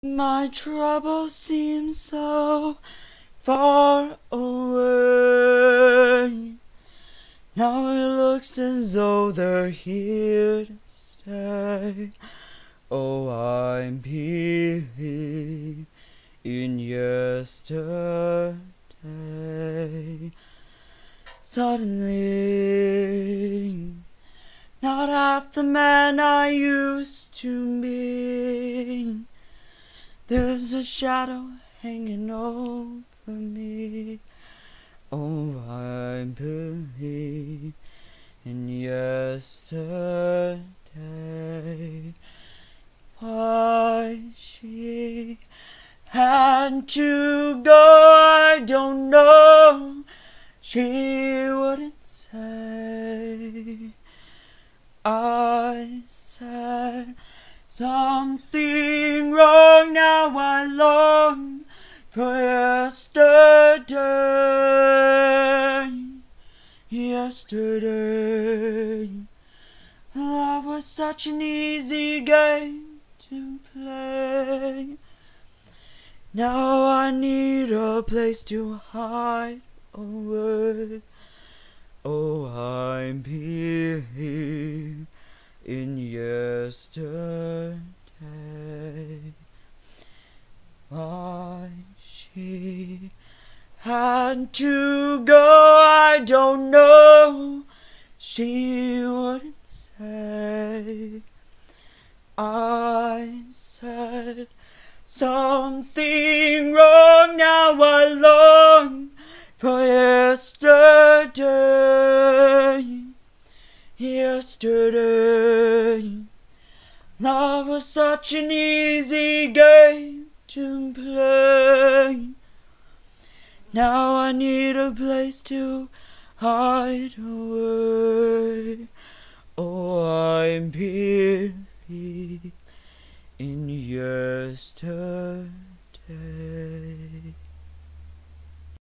My troubles seem so far away. Now it looks as though they're here to stay. Oh, I'm believing in yesterday. Suddenly, not half the man I used to be. There's a shadow hanging over me. Oh, I believe in yesterday. Why she had to go, I don't know. She wouldn't say. I said something wrong, now I long for yesterday. Yesterday, love was such an easy game to play. Now I need a place to hide away. Oh, I believe in yesterday. Why she had to go, I don't know. She wouldn't say. I said something wrong, now I long for yesterday. Yesterday, love was such an easy game to play. Now I need a place to hide away. Oh, I'm believing in yesterday.